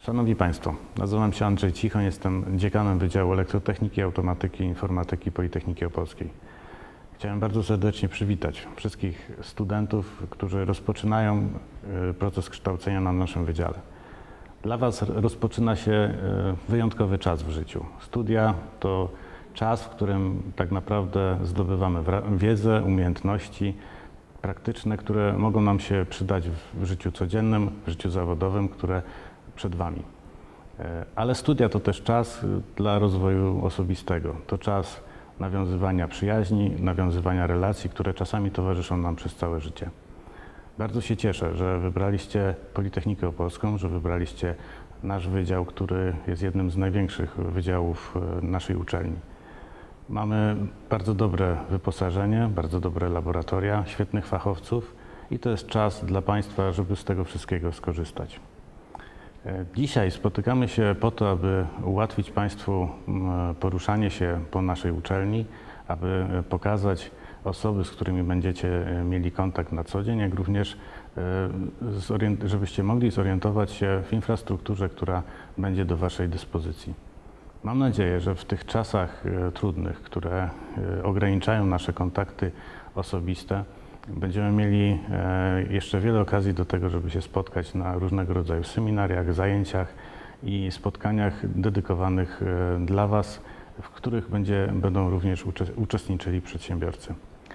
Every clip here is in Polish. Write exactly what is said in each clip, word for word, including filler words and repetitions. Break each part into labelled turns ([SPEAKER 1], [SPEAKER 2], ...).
[SPEAKER 1] Szanowni Państwo, nazywam się Andrzej Cichoń, jestem dziekanem Wydziału Elektrotechniki, Automatyki i Informatyki Politechniki Opolskiej. Chciałem bardzo serdecznie przywitać wszystkich studentów, którzy rozpoczynają proces kształcenia na naszym wydziale. Dla Was rozpoczyna się wyjątkowy czas w życiu. Studia to czas, w którym tak naprawdę zdobywamy wiedzę, umiejętności praktyczne, które mogą nam się przydać w życiu codziennym, w życiu zawodowym, które przed Wami. Ale studia to też czas dla rozwoju osobistego. To czas nawiązywania przyjaźni, nawiązywania relacji, które czasami towarzyszą nam przez całe życie. Bardzo się cieszę, że wybraliście Politechnikę Opolską, że wybraliście nasz wydział, który jest jednym z największych wydziałów naszej uczelni. Mamy bardzo dobre wyposażenie, bardzo dobre laboratoria, świetnych fachowców i to jest czas dla Państwa, żeby z tego wszystkiego skorzystać. Dzisiaj spotykamy się po to, aby ułatwić Państwu poruszanie się po naszej uczelni, aby pokazać osoby, z którymi będziecie mieli kontakt na co dzień, jak również żebyście mogli zorientować się w infrastrukturze, która będzie do Waszej dyspozycji. Mam nadzieję, że w tych czasach trudnych, które ograniczają nasze kontakty osobiste, będziemy mieli jeszcze wiele okazji do tego, żeby się spotkać na różnego rodzaju seminariach, zajęciach i spotkaniach dedykowanych dla Was, w których będzie, będą również uczestniczyli przedsiębiorcy.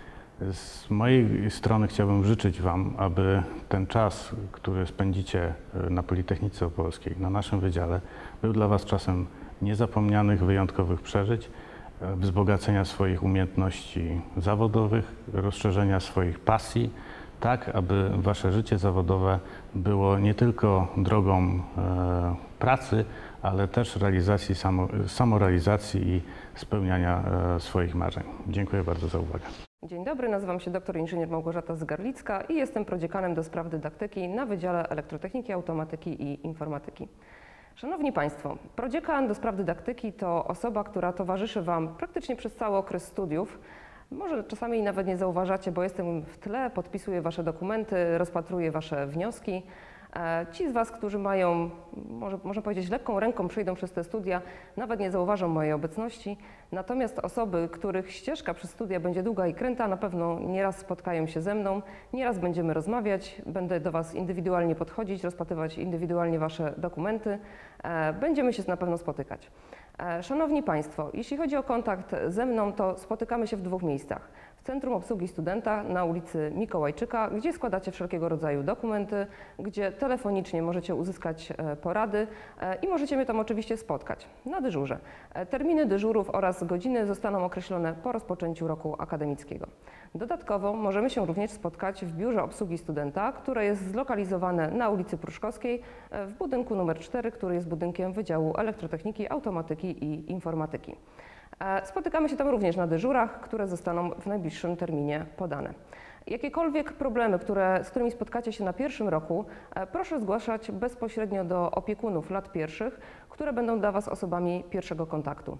[SPEAKER 1] Z mojej strony chciałbym życzyć Wam, aby ten czas, który spędzicie na Politechnice Opolskiej, na naszym wydziale, był dla Was czasem niezapomnianych, wyjątkowych przeżyć, wzbogacenia swoich umiejętności zawodowych, rozszerzenia swoich pasji, tak aby Wasze życie zawodowe było nie tylko drogą e, pracy, ale też realizacji, samo, samorealizacji i spełniania e, swoich marzeń. Dziękuję bardzo za uwagę.
[SPEAKER 2] Dzień dobry, nazywam się doktor inżynier Małgorzata Zgarlicka i jestem prodziekanem do spraw dydaktyki na Wydziale Elektrotechniki, Automatyki i Informatyki. Szanowni Państwo, prodziekan do spraw dydaktyki to osoba, która towarzyszy Wam praktycznie przez cały okres studiów. Może czasami nawet nie zauważacie, bo jestem w tle, podpisuję Wasze dokumenty, rozpatruję Wasze wnioski. Ci z Was, którzy mają, może, można powiedzieć, lekką ręką przejdą przez te studia, nawet nie zauważą mojej obecności. Natomiast osoby, których ścieżka przez studia będzie długa i kręta, na pewno nieraz spotkają się ze mną, nieraz będziemy rozmawiać, będę do Was indywidualnie podchodzić, rozpatrywać indywidualnie Wasze dokumenty. Będziemy się na pewno spotykać. Szanowni Państwo, jeśli chodzi o kontakt ze mną, to spotykamy się w dwóch miejscach. W Centrum Obsługi Studenta na ulicy Mikołajczyka, gdzie składacie wszelkiego rodzaju dokumenty, gdzie telefonicznie możecie uzyskać porady i możecie mnie tam oczywiście spotkać na dyżurze. Terminy dyżurów oraz godziny zostaną określone po rozpoczęciu roku akademickiego. Dodatkowo możemy się również spotkać w Biurze Obsługi Studenta, które jest zlokalizowane na ulicy Pruszkowskiej w budynku numer cztery, który jest budynkiem Wydziału Elektrotechniki, Automatyki i Informatyki. Spotykamy się tam również na dyżurach, które zostaną w najbliższym terminie podane. Jakiekolwiek problemy, które, z którymi spotkacie się na pierwszym roku, proszę zgłaszać bezpośrednio do opiekunów lat pierwszych, które będą dla Was osobami pierwszego kontaktu.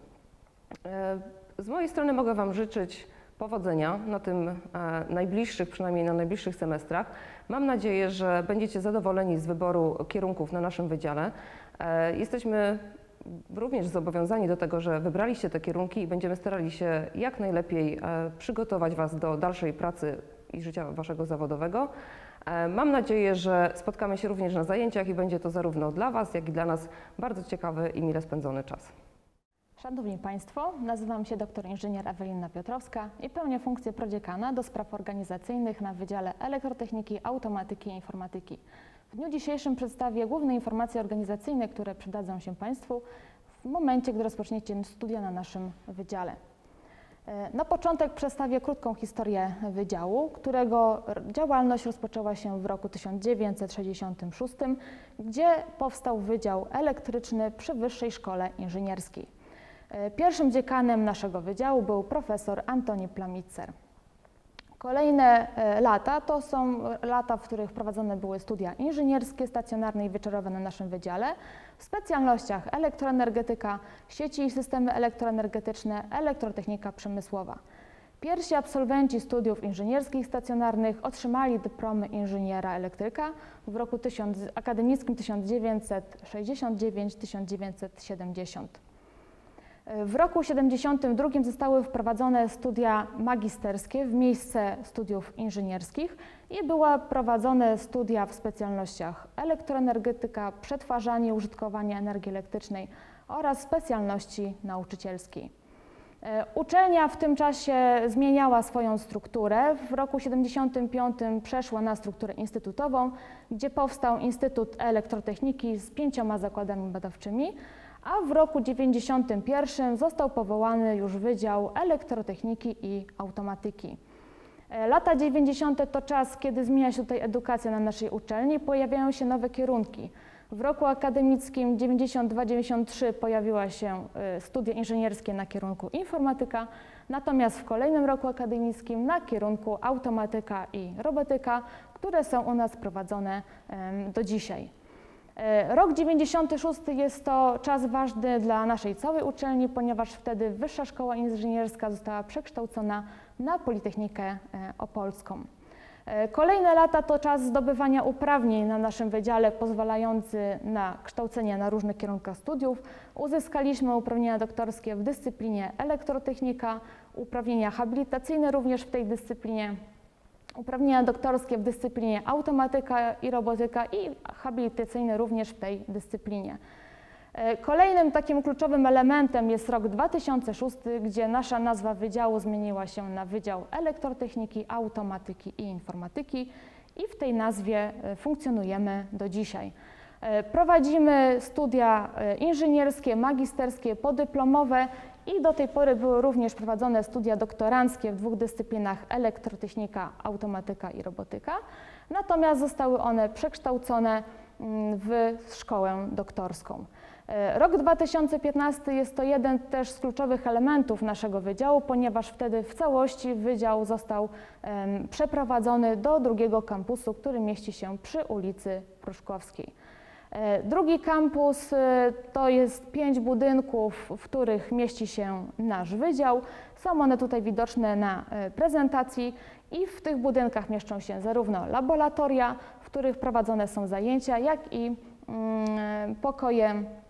[SPEAKER 2] Z mojej strony mogę Wam życzyć powodzenia na tym najbliższych, przynajmniej na najbliższych semestrach. Mam nadzieję, że będziecie zadowoleni z wyboru kierunków na naszym wydziale. Jesteśmy również zobowiązani do tego, że wybraliście te kierunki i będziemy starali się jak najlepiej przygotować Was do dalszej pracy i życia Waszego zawodowego. Mam nadzieję, że spotkamy się również na zajęciach i będzie to zarówno dla Was, jak i dla nas bardzo ciekawy i mile spędzony czas.
[SPEAKER 3] Szanowni Państwo, nazywam się doktor inżynier Ewelina Piotrowska i pełnię funkcję prodziekana do spraw organizacyjnych na Wydziale Elektrotechniki, Automatyki i Informatyki. W dniu dzisiejszym przedstawię główne informacje organizacyjne, które przydadzą się Państwu w momencie, gdy rozpoczniecie studia na naszym wydziale. Na początek przedstawię krótką historię wydziału, którego działalność rozpoczęła się w roku tysiąc dziewięćset sześćdziesiątym szóstym, gdzie powstał Wydział Elektryczny przy Wyższej Szkole Inżynierskiej. Pierwszym dziekanem naszego wydziału był profesor Antoni Plamitzer. Kolejne lata to są lata, w których prowadzone były studia inżynierskie, stacjonarne i wieczorowe na naszym wydziale w specjalnościach elektroenergetyka, sieci i systemy elektroenergetyczne, elektrotechnika przemysłowa. Pierwsi absolwenci studiów inżynierskich stacjonarnych otrzymali dyplomy inżyniera elektryka w roku tysiąc, akademickim tysiąc dziewięćset sześćdziesiąt dziewięć do tysiąc dziewięćset siedemdziesiąt. W roku siedemdziesiątym drugim zostały wprowadzone studia magisterskie w miejsce studiów inżynierskich i były prowadzone studia w specjalnościach elektroenergetyka, przetwarzanie i użytkowanie energii elektrycznej oraz specjalności nauczycielskiej. Uczelnia w tym czasie zmieniała swoją strukturę. W roku siedemdziesiątym piątym przeszła na strukturę instytutową, gdzie powstał Instytut Elektrotechniki z pięcioma zakładami badawczymi, a w roku dziewięćdziesiątym pierwszym został powołany już Wydział Elektrotechniki i Automatyki. Lata dziewięćdziesiąte to czas, kiedy zmienia się tutaj edukacja na naszej uczelni, pojawiają się nowe kierunki. W roku akademickim dziewięćdziesiąt dwa dziewięćdziesiąt trzy pojawiła się studia inżynierskie na kierunku informatyka, natomiast w kolejnym roku akademickim na kierunku automatyka i robotyka, które są u nas prowadzone do dzisiaj. Rok dziewięćdziesiąty szósty jest to czas ważny dla naszej całej uczelni, ponieważ wtedy Wyższa Szkoła Inżynierska została przekształcona na Politechnikę Opolską. Kolejne lata to czas zdobywania uprawnień na naszym wydziale pozwalający na kształcenie na różnych kierunkach studiów. Uzyskaliśmy uprawnienia doktorskie w dyscyplinie elektrotechnika, uprawnienia habilitacyjne również w tej dyscyplinie, uprawnienia doktorskie w dyscyplinie automatyka i robotyka i habilitacyjne również w tej dyscyplinie. Kolejnym takim kluczowym elementem jest rok dwa tysiące szósty, gdzie nasza nazwa wydziału zmieniła się na Wydział Elektrotechniki, Automatyki i Informatyki i w tej nazwie funkcjonujemy do dzisiaj. Prowadzimy studia inżynierskie, magisterskie, podyplomowe i do tej pory były również prowadzone studia doktoranckie w dwóch dyscyplinach elektrotechnika, automatyka i robotyka, natomiast zostały one przekształcone w szkołę doktorską. Rok dwa tysiące piętnasty jest to jeden też z kluczowych elementów naszego wydziału, ponieważ wtedy w całości wydział został um, przeprowadzony do drugiego kampusu, który mieści się przy ulicy Pruszkowskiej. Drugi kampus to jest pięć budynków, w których mieści się nasz wydział. Są one tutaj widoczne na prezentacji i w tych budynkach mieszczą się zarówno laboratoria, w których prowadzone są zajęcia, jak i um, pokoje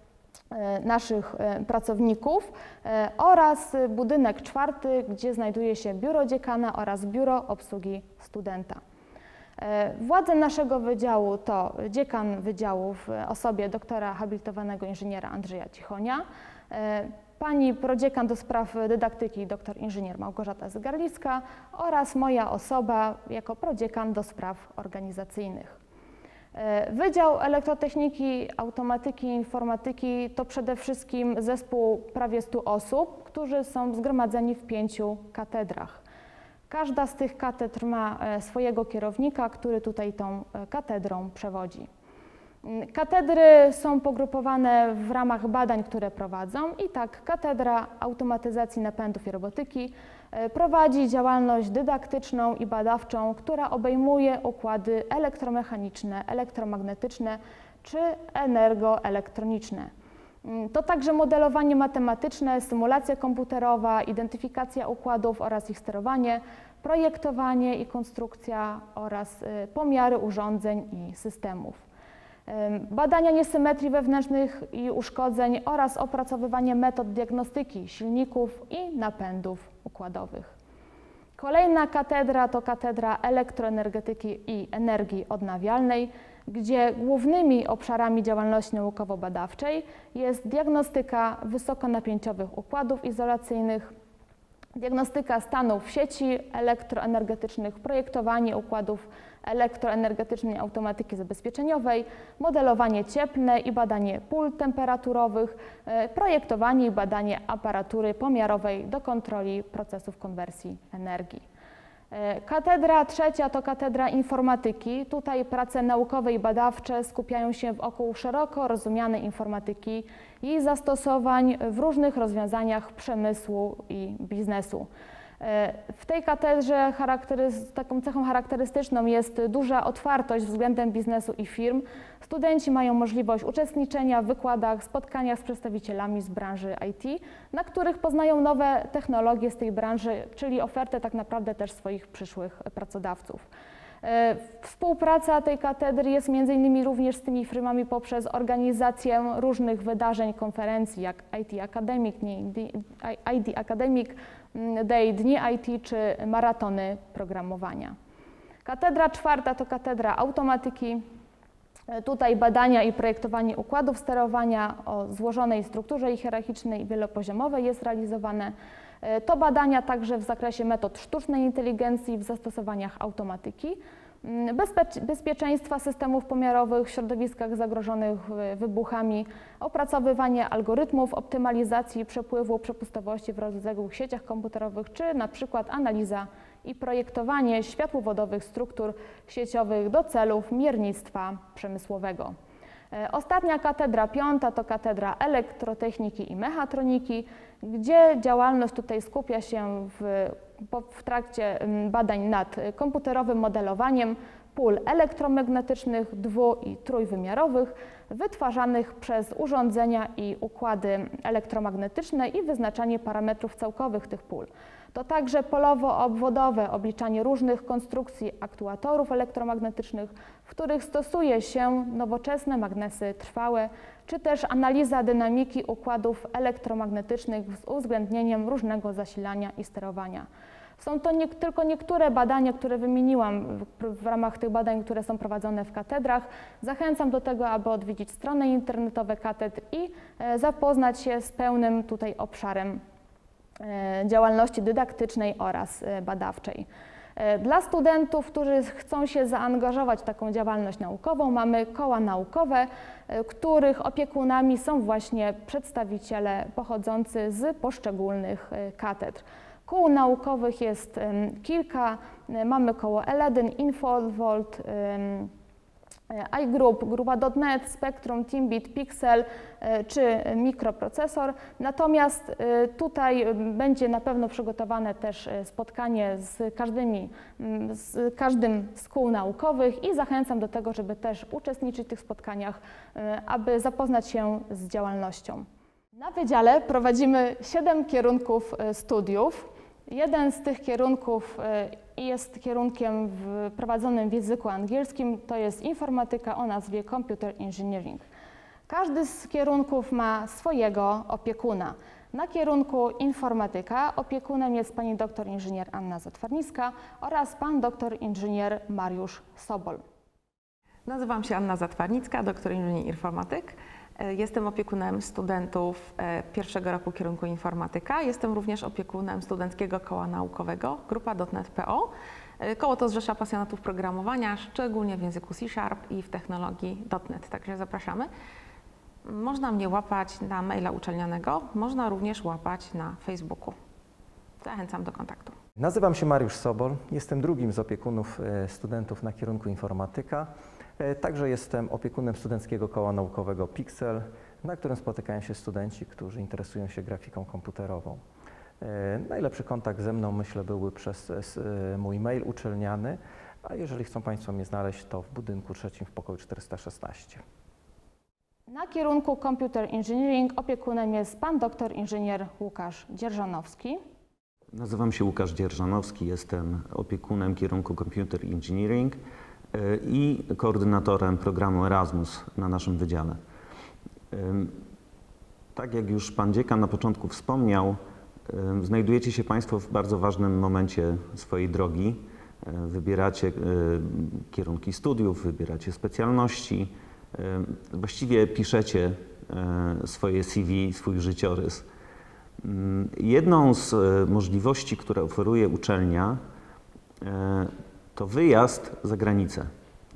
[SPEAKER 3] naszych pracowników oraz budynek czwarty, gdzie znajduje się biuro dziekana oraz biuro obsługi studenta. Władze naszego wydziału to dziekan wydziału w osobie doktora habilitowanego inżyniera Andrzeja Cichonia, pani prodziekan do spraw dydaktyki dr inżynier Małgorzata Zygarlicka oraz moja osoba jako prodziekan do spraw organizacyjnych. Wydział Elektrotechniki, Automatyki i Informatyki to przede wszystkim zespół prawie stu osób, którzy są zgromadzeni w pięciu katedrach. Każda z tych katedr ma swojego kierownika, który tutaj tą katedrą przewodzi. Katedry są pogrupowane w ramach badań, które prowadzą i tak Katedra Automatyzacji Napędów i Robotyki prowadzi działalność dydaktyczną i badawczą, która obejmuje układy elektromechaniczne, elektromagnetyczne czy energoelektroniczne. To także modelowanie matematyczne, symulacja komputerowa, identyfikacja układów oraz ich sterowanie, projektowanie i konstrukcja oraz pomiary urządzeń i systemów. Badania niesymetrii wewnętrznych i uszkodzeń oraz opracowywanie metod diagnostyki silników i napędów układowych. Kolejna katedra to Katedra Elektroenergetyki i Energii Odnawialnej, gdzie głównymi obszarami działalności naukowo-badawczej jest diagnostyka wysokonapięciowych układów izolacyjnych, diagnostyka stanów sieci elektroenergetycznych, projektowanie układów elektroenergetycznej automatyki zabezpieczeniowej, modelowanie cieplne i badanie pól temperaturowych, projektowanie i badanie aparatury pomiarowej do kontroli procesów konwersji energii. Katedra trzecia to Katedra Informatyki. Tutaj prace naukowe i badawcze skupiają się wokół szeroko rozumianej informatyki i zastosowań w różnych rozwiązaniach przemysłu i biznesu. W tej katedrze taką cechą charakterystyczną jest duża otwartość względem biznesu i firm. Studenci mają możliwość uczestniczenia w wykładach, spotkaniach z przedstawicielami z branży I T, na których poznają nowe technologie z tej branży, czyli ofertę tak naprawdę też swoich przyszłych pracodawców. Współpraca tej katedry jest między innymi również z tymi firmami poprzez organizację różnych wydarzeń, konferencji jak I T Academic, I D Academic Day, Dni I T czy maratony programowania. Katedra czwarta to katedra automatyki. Tutaj badania i projektowanie układów sterowania o złożonej strukturze i hierarchicznej i wielopoziomowej jest realizowane. To badania także w zakresie metod sztucznej inteligencji w zastosowaniach automatyki, bezpie bezpieczeństwa systemów pomiarowych w środowiskach zagrożonych wybuchami, opracowywanie algorytmów optymalizacji przepływu przepustowości w rozległych sieciach komputerowych, czy na przykład analiza i projektowanie światłowodowych struktur sieciowych do celów miernictwa przemysłowego. Ostatnia katedra, piąta, to katedra elektrotechniki i mechatroniki, gdzie działalność tutaj skupia się w, w trakcie badań nad komputerowym modelowaniem pól elektromagnetycznych dwu- i trójwymiarowych wytwarzanych przez urządzenia i układy elektromagnetyczne i wyznaczanie parametrów całkowych tych pól. To także polowo-obwodowe obliczanie różnych konstrukcji aktuatorów elektromagnetycznych, w których stosuje się nowoczesne magnesy trwałe, czy też analiza dynamiki układów elektromagnetycznych z uwzględnieniem różnego zasilania i sterowania. Są to nie, tylko niektóre badania, które wymieniłam w, w ramach tych badań, które są prowadzone w katedrach. Zachęcam do tego, aby odwiedzić strony internetowe katedr i e, zapoznać się z pełnym tutaj obszarem e, działalności dydaktycznej oraz e, badawczej. E, dla studentów, którzy chcą się zaangażować w taką działalność naukową, mamy koła naukowe, e, których opiekunami są właśnie przedstawiciele pochodzący z poszczególnych e, katedr. Kół naukowych jest um, kilka. Mamy koło L jeden, InfoVolt, um, iGroup, grupa .dot net, Spectrum, Teambit, Pixel y, czy mikroprocesor. Natomiast y, tutaj będzie na pewno przygotowane też spotkanie z, każdymi, z każdym z kół naukowych i zachęcam do tego, żeby też uczestniczyć w tych spotkaniach, y, aby zapoznać się z działalnością. Na wydziale prowadzimy siedem kierunków studiów. Jeden z tych kierunków jest kierunkiem prowadzonym w języku angielskim, to jest informatyka o nazwie Computer Engineering. Każdy z kierunków ma swojego opiekuna. Na kierunku informatyka opiekunem jest pani doktor inżynier Anna Zatwarnicka oraz pan doktor inżynier Mariusz Sobol.
[SPEAKER 4] Nazywam się Anna Zatwarnicka, doktor inżynier informatyk. Jestem opiekunem studentów pierwszego roku kierunku informatyka. Jestem również opiekunem studenckiego koła naukowego grupa .dot net kropka p o. Koło to zrzesza pasjonatów programowania, szczególnie w języku C Sharp i w technologii .dot net, także zapraszamy. Można mnie łapać na maila uczelnianego, można również łapać na Facebooku. Zachęcam do kontaktu.
[SPEAKER 5] Nazywam się Mariusz Sobol, jestem drugim z opiekunów studentów na kierunku informatyka. Także jestem opiekunem studenckiego koła naukowego Pixel, na którym spotykają się studenci, którzy interesują się grafiką komputerową. Najlepszy kontakt ze mną, myślę, byłby przez mój mail uczelniany, a jeżeli chcą Państwo mnie znaleźć, to w budynku trzecim w pokoju czterysta szesnaście.
[SPEAKER 3] Na kierunku Computer Engineering opiekunem jest pan doktor inżynier Łukasz Dzierżanowski.
[SPEAKER 6] Nazywam się Łukasz Dzierżanowski, jestem opiekunem kierunku Computer Engineering i koordynatorem programu Erasmus na naszym wydziale. Tak jak już pan dziekan na początku wspomniał, znajdujecie się Państwo w bardzo ważnym momencie swojej drogi. Wybieracie kierunki studiów, wybieracie specjalności, właściwie piszecie swoje C V, swój życiorys. Jedną z możliwości, które oferuje uczelnia, to wyjazd za granicę.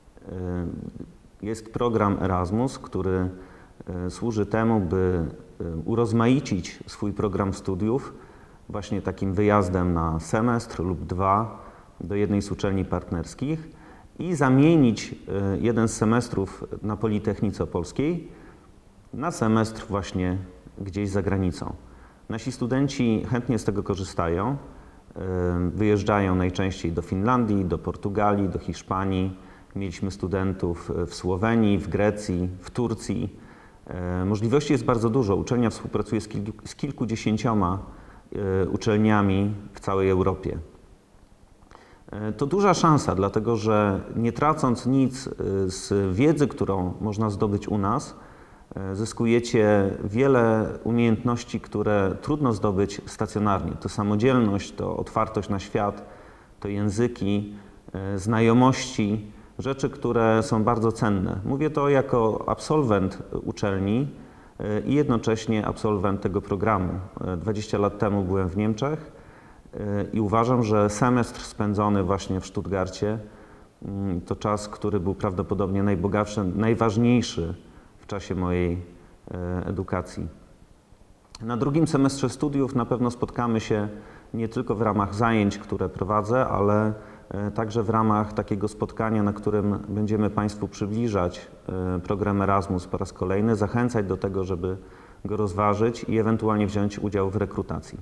[SPEAKER 6] Jest program Erasmus, który służy temu, by urozmaicić swój program studiów właśnie takim wyjazdem na semestr lub dwa do jednej z uczelni partnerskich i zamienić jeden z semestrów na Politechnice Opolskiej na semestr właśnie gdzieś za granicą. Nasi studenci chętnie z tego korzystają. Wyjeżdżają najczęściej do Finlandii, do Portugalii, do Hiszpanii. Mieliśmy studentów w Słowenii, w Grecji, w Turcji. Możliwości jest bardzo dużo. Uczelnia współpracuje z, kilku, z kilkudziesięcioma uczelniami w całej Europie. To duża szansa, dlatego że nie tracąc nic z wiedzy, którą można zdobyć u nas, zyskujecie wiele umiejętności, które trudno zdobyć stacjonarnie. To samodzielność, to otwartość na świat, to języki, znajomości, rzeczy, które są bardzo cenne. Mówię to jako absolwent uczelni i jednocześnie absolwent tego programu. dwadzieścia lat temu byłem w Niemczech i uważam, że semestr spędzony właśnie w Stuttgarcie to czas, który był prawdopodobnie najbogatszy, najważniejszy w czasie mojej edukacji. Na drugim semestrze studiów na pewno spotkamy się nie tylko w ramach zajęć, które prowadzę, ale także w ramach takiego spotkania, na którym będziemy Państwu przybliżać program Erasmus po raz kolejny, zachęcać do tego, żeby go rozważyć i ewentualnie wziąć udział w rekrutacji.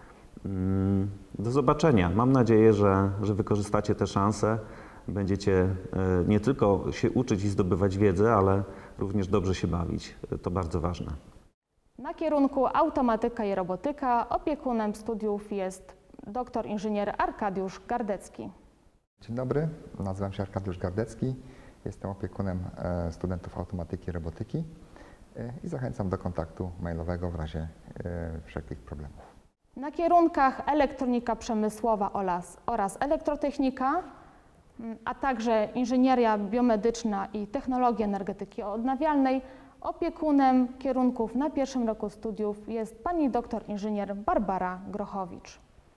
[SPEAKER 6] Do zobaczenia. Mam nadzieję, że, że wykorzystacie tę szansę. Będziecie nie tylko się uczyć i zdobywać wiedzę, ale również dobrze się bawić. To bardzo ważne.
[SPEAKER 3] Na kierunku automatyka i robotyka opiekunem studiów jest doktor inżynier Arkadiusz Gardecki.
[SPEAKER 7] Dzień dobry, nazywam się Arkadiusz Gardecki. Jestem opiekunem studentów automatyki i robotyki i zachęcam do kontaktu mailowego w razie wszelkich problemów.
[SPEAKER 3] Na kierunkach elektronika przemysłowa oraz, oraz elektrotechnika, a także inżynieria biomedyczna i technologia energetyki odnawialnej, opiekunem kierunków na pierwszym roku studiów jest pani doktor inżynier Barbara Grochowicz.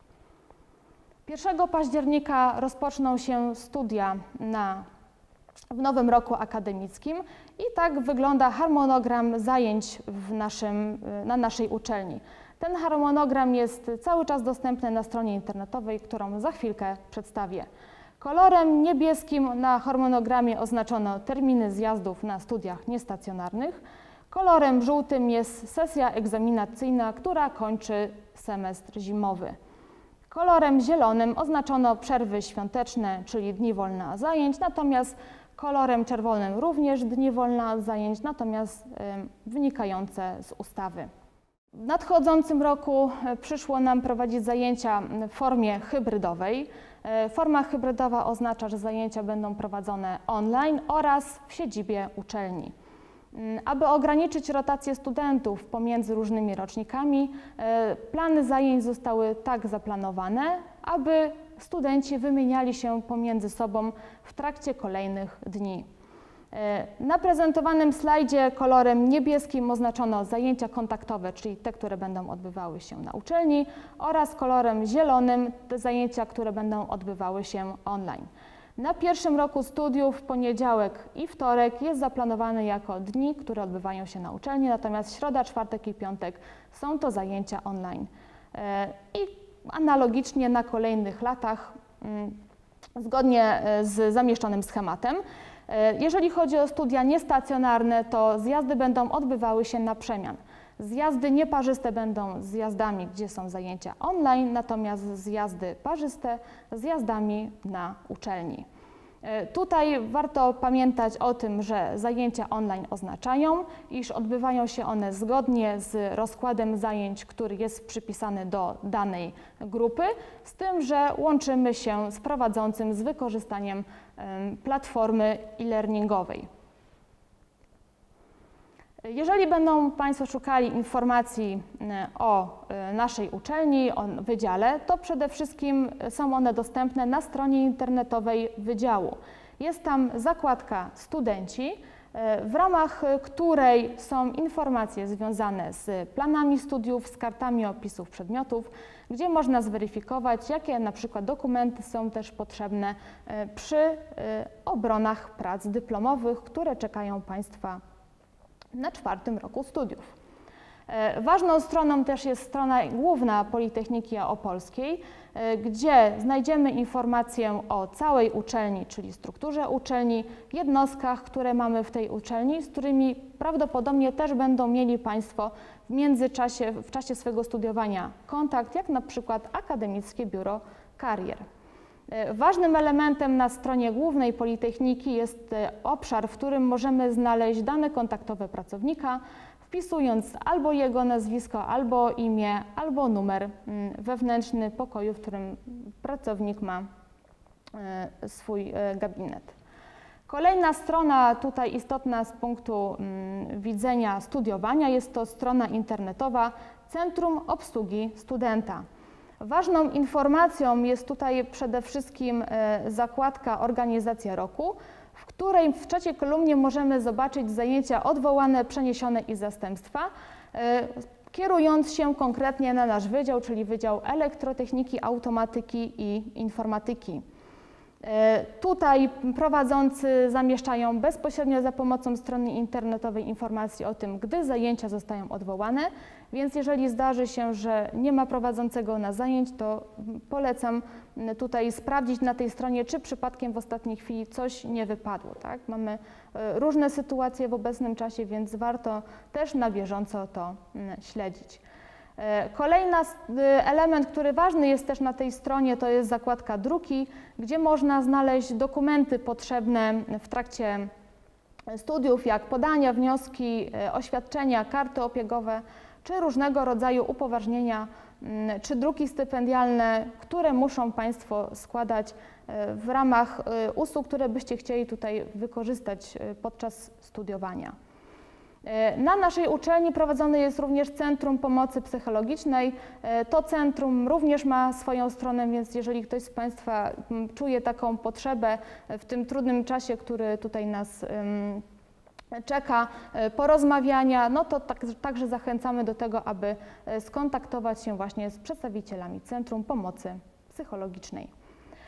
[SPEAKER 3] pierwszego października rozpoczną się studia na, w nowym roku akademickim i tak wygląda harmonogram zajęć w naszym, na naszej uczelni. Ten harmonogram jest cały czas dostępny na stronie internetowej, którą za chwilkę przedstawię. Kolorem niebieskim na harmonogramie oznaczono terminy zjazdów na studiach niestacjonarnych. Kolorem żółtym jest sesja egzaminacyjna, która kończy semestr zimowy. Kolorem zielonym oznaczono przerwy świąteczne, czyli dni wolne od zajęć, natomiast kolorem czerwonym również dni wolne od zajęć, natomiast y, wynikające z ustawy. W nadchodzącym roku przyszło nam prowadzić zajęcia w formie hybrydowej. Forma hybrydowa oznacza, że zajęcia będą prowadzone online oraz w siedzibie uczelni. Aby ograniczyć rotację studentów pomiędzy różnymi rocznikami, plany zajęć zostały tak zaplanowane, aby studenci wymieniali się pomiędzy sobą w trakcie kolejnych dni. Na prezentowanym slajdzie kolorem niebieskim oznaczono zajęcia kontaktowe, czyli te, które będą odbywały się na uczelni, oraz kolorem zielonym te zajęcia, które będą odbywały się online. Na pierwszym roku studiów poniedziałek i wtorek jest zaplanowany jako dni, które odbywają się na uczelni, natomiast środa, czwartek i piątek są to zajęcia online. I analogicznie na kolejnych latach, zgodnie z zamieszczonym schematem. Jeżeli chodzi o studia niestacjonarne, to zjazdy będą odbywały się na przemian. Zjazdy nieparzyste będą zjazdami, gdzie są zajęcia online, natomiast zjazdy parzyste zjazdami na uczelni. Tutaj warto pamiętać o tym, że zajęcia online oznaczają, iż odbywają się one zgodnie z rozkładem zajęć, który jest przypisany do danej grupy, z tym, że łączymy się z prowadzącym z wykorzystaniem platformy e-learningowej. Jeżeli będą Państwo szukali informacji o naszej uczelni, o wydziale, to przede wszystkim są one dostępne na stronie internetowej wydziału. Jest tam zakładka Studenci, w ramach której są informacje związane z planami studiów, z kartami opisów przedmiotów, gdzie można zweryfikować, jakie na przykład dokumenty są też potrzebne przy obronach prac dyplomowych, które czekają Państwa na czwartym roku studiów. Ważną stroną też jest strona główna Politechniki Opolskiej, gdzie znajdziemy informację o całej uczelni, czyli strukturze uczelni, jednostkach, które mamy w tej uczelni, z którymi prawdopodobnie też będą mieli Państwo w międzyczasie, w czasie swojego studiowania kontakt, jak na przykład Akademickie Biuro Karier. Ważnym elementem na stronie głównej Politechniki jest obszar, w którym możemy znaleźć dane kontaktowe pracownika, wpisując albo jego nazwisko, albo imię, albo numer wewnętrzny pokoju, w którym pracownik ma swój gabinet. Kolejna strona tutaj istotna z punktu widzenia studiowania jest to strona internetowa Centrum Obsługi Studenta. Ważną informacją jest tutaj przede wszystkim zakładka Organizacja roku, w której w trzeciej kolumnie możemy zobaczyć zajęcia odwołane, przeniesione i zastępstwa, kierując się konkretnie na nasz wydział, czyli Wydział Elektrotechniki, Automatyki i Informatyki. Tutaj prowadzący zamieszczają bezpośrednio za pomocą strony internetowej informacje o tym, gdy zajęcia zostają odwołane, więc jeżeli zdarzy się, że nie ma prowadzącego na zajęć, to polecam tutaj sprawdzić na tej stronie, czy przypadkiem w ostatniej chwili coś nie wypadło. Tak? Mamy różne sytuacje w obecnym czasie, więc warto też na bieżąco to śledzić. Kolejny element, który ważny jest też na tej stronie, to jest zakładka druki, gdzie można znaleźć dokumenty potrzebne w trakcie studiów, jak podania, wnioski, oświadczenia, karty opiegowe, czy różnego rodzaju upoważnienia, czy druki stypendialne, które muszą Państwo składać w ramach usług, które byście chcieli tutaj wykorzystać podczas studiowania. Na naszej uczelni prowadzone jest również Centrum Pomocy Psychologicznej. To centrum również ma swoją stronę, więc jeżeli ktoś z Państwa czuje taką potrzebę w tym trudnym czasie, który tutaj nas czeka, porozmawiania, no to tak, także zachęcamy do tego, aby skontaktować się właśnie z przedstawicielami Centrum Pomocy Psychologicznej.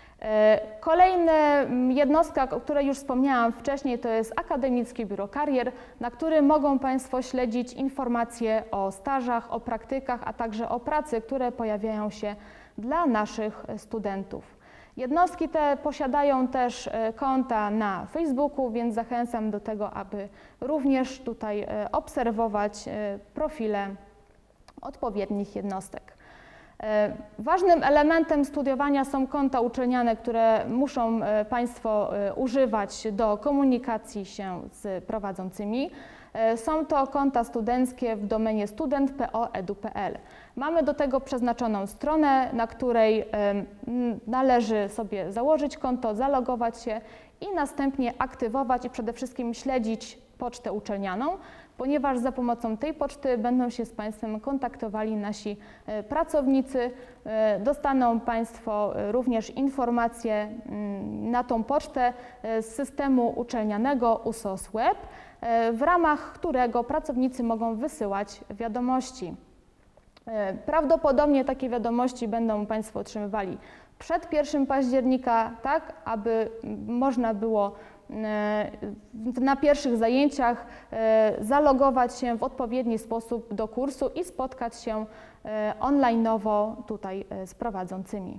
[SPEAKER 3] Kolejna jednostka, o której już wspomniałam wcześniej, to jest Akademickie Biuro Karier, na którym mogą Państwo śledzić informacje o stażach, o praktykach, a także o pracy, które pojawiają się dla naszych studentów. Jednostki te posiadają też konta na Facebooku, więc zachęcam do tego, aby również tutaj obserwować profile odpowiednich jednostek. Ważnym elementem studiowania są konta uczelniane, które muszą Państwo używać do komunikacji się z prowadzącymi. Są to konta studenckie w domenie student kropka p o kropka edu kropka p l. Mamy do tego przeznaczoną stronę, na której należy sobie założyć konto, zalogować się i następnie aktywować i przede wszystkim śledzić pocztę uczelnianą, ponieważ za pomocą tej poczty będą się z Państwem kontaktowali nasi pracownicy. Dostaną Państwo również informacje na tą pocztę z systemu uczelnianego U S O S Web, w ramach którego pracownicy mogą wysyłać wiadomości. Prawdopodobnie takie wiadomości będą Państwo otrzymywali przed pierwszym października, tak aby można było na pierwszych zajęciach zalogować się w odpowiedni sposób do kursu i spotkać się online'owo tutaj z prowadzącymi.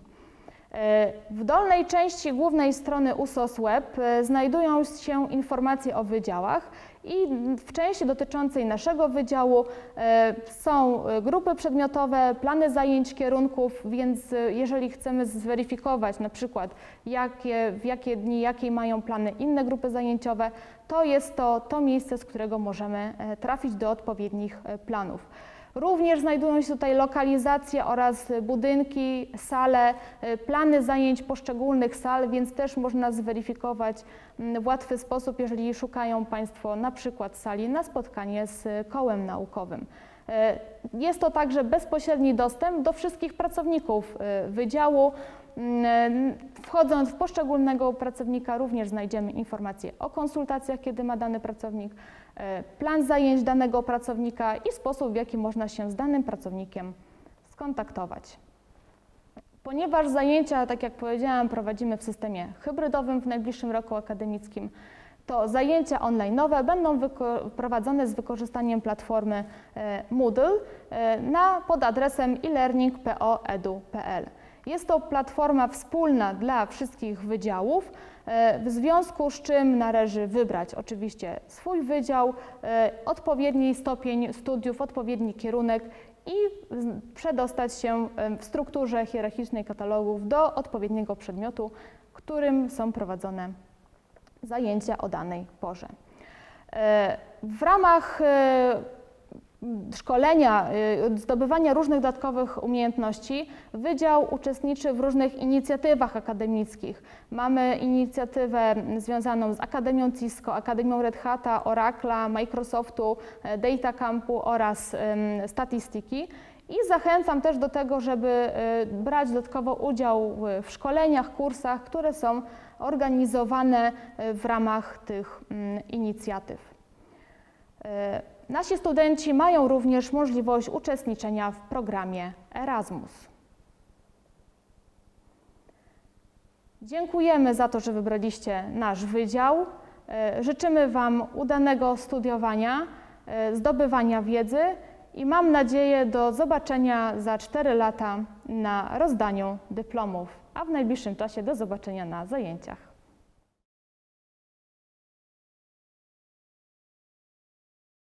[SPEAKER 3] W dolnej części głównej strony U S O S Web znajdują się informacje o wydziałach i w części dotyczącej naszego wydziału są grupy przedmiotowe, plany zajęć, kierunków, więc jeżeli chcemy zweryfikować na przykład jakie, w jakie dni, jakie mają plany inne grupy zajęciowe, to jest to to miejsce, z którego możemy trafić do odpowiednich planów. Również znajdują się tutaj lokalizacje oraz budynki, sale, plany zajęć poszczególnych sal, więc też można zweryfikować w łatwy sposób, jeżeli szukają Państwo na przykład sali na spotkanie z kołem naukowym. Jest to także bezpośredni dostęp do wszystkich pracowników wydziału. Wchodząc w poszczególnego pracownika również znajdziemy informacje o konsultacjach, kiedy ma dany pracownik, plan zajęć danego pracownika i sposób, w jaki można się z danym pracownikiem skontaktować. Ponieważ zajęcia, tak jak powiedziałam, prowadzimy w systemie hybrydowym w najbliższym roku akademickim, to zajęcia online'owe będą prowadzone z wykorzystaniem platformy Moodle na, pod adresem e learning kropka p o kropka edu kropka p l. Jest to platforma wspólna dla wszystkich wydziałów, w związku z czym należy wybrać oczywiście swój wydział, odpowiedni stopień studiów, odpowiedni kierunek i przedostać się w strukturze hierarchicznej katalogów do odpowiedniego przedmiotu, którym są prowadzone zajęcia o danej porze. W ramach szkolenia, zdobywania różnych dodatkowych umiejętności Wydział uczestniczy w różnych inicjatywach akademickich. Mamy inicjatywę związaną z Akademią Cisco, Akademią Red Hata, Oracla, Microsoftu, Data Campu oraz statystyki. I zachęcam też do tego, żeby brać dodatkowo udział w szkoleniach, kursach, które są organizowane w ramach tych inicjatyw. Nasi studenci mają również możliwość uczestniczenia w programie Erasmus. Dziękujemy za to, że wybraliście nasz wydział. Życzymy Wam udanego studiowania, zdobywania wiedzy i mam nadzieję do zobaczenia za cztery lata na rozdaniu dyplomów, a w najbliższym czasie do zobaczenia na zajęciach.